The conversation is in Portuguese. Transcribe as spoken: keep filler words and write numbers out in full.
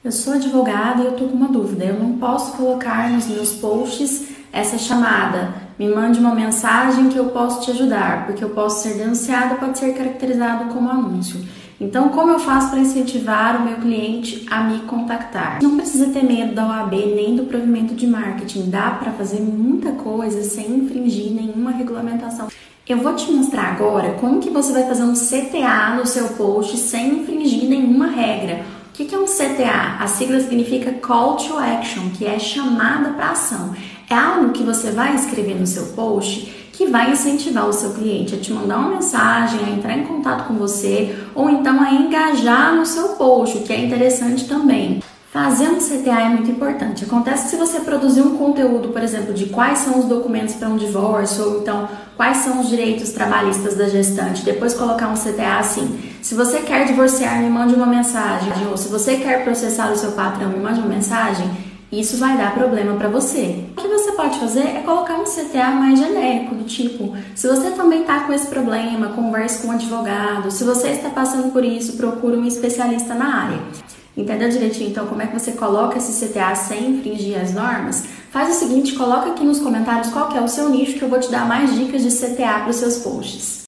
Eu sou advogada e eu tô com uma dúvida. Eu não posso colocar nos meus posts essa chamada. Me mande uma mensagem que eu posso te ajudar, porque eu posso ser denunciada, pode ser caracterizado como anúncio. Então, como eu faço para incentivar o meu cliente a me contactar? Não precisa ter medo da O A B nem do provimento de marketing. Dá para fazer muita coisa sem infringir nenhuma regulamentação. Eu vou te mostrar agora como que você vai fazer um C T A no seu post sem infringir nenhuma regra. O que é um C T A? A sigla significa Call to Action, que é chamada para ação. É algo que você vai escrever no seu post que vai incentivar o seu cliente a te mandar uma mensagem, a entrar em contato com você ou então a engajar no seu post, o que é interessante também. Fazer um C T A é muito importante. Acontece que se você produzir um conteúdo, por exemplo, de quais são os documentos para um divórcio ou então quais são os direitos trabalhistas da gestante, depois colocar um C T A assim, se você quer divorciar, me mande uma mensagem, ou se você quer processar o seu patrão, me mande uma mensagem, isso vai dar problema para você. O que você pode fazer é colocar um C T A mais genérico, do tipo, se você também está com esse problema, converse com um advogado, se você está passando por isso, procure um especialista na área. Entendeu direitinho, então, como é que você coloca esse C T A sem infringir as normas? Faz o seguinte, coloca aqui nos comentários qual que é o seu nicho que eu vou te dar mais dicas de C T A para os seus posts.